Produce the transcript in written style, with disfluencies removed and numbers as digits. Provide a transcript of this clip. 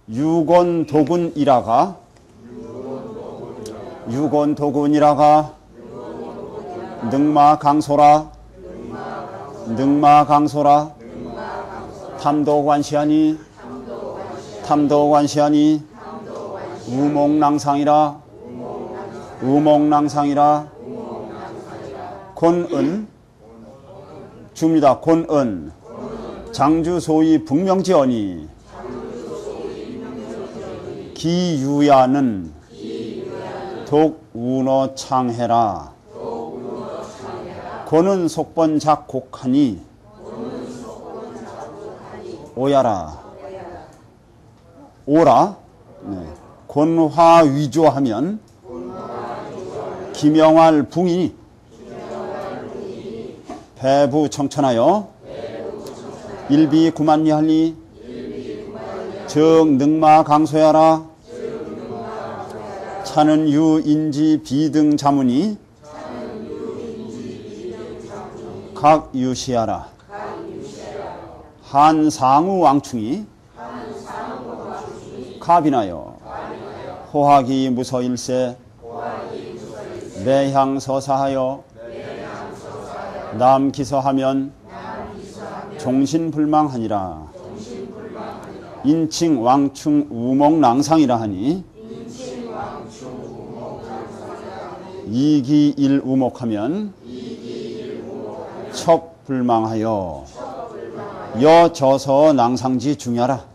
유곤도군이라가 능마강소라 탐도관시하니 우몽낭상이라 곤은 줍니다. 곤은 장주소위 북명지언이 기유야는 독운어창해라. 곤은 속번작곡하니 오야라. 오라. 네. 곤화위조하면 기명할 붕이 배부청천하여 일비구만리하니 정능마강소야라. 차는 유인지 비등자문이 각유시하라. 한상우왕충이 갑인하여 호학이 무서일세 매향서사하여 남기서하면 종신불망하니라. 인칭왕충 우몽낭상이라 하니 이기일우목하면 척불망하여 여저서 낭상지 중야라.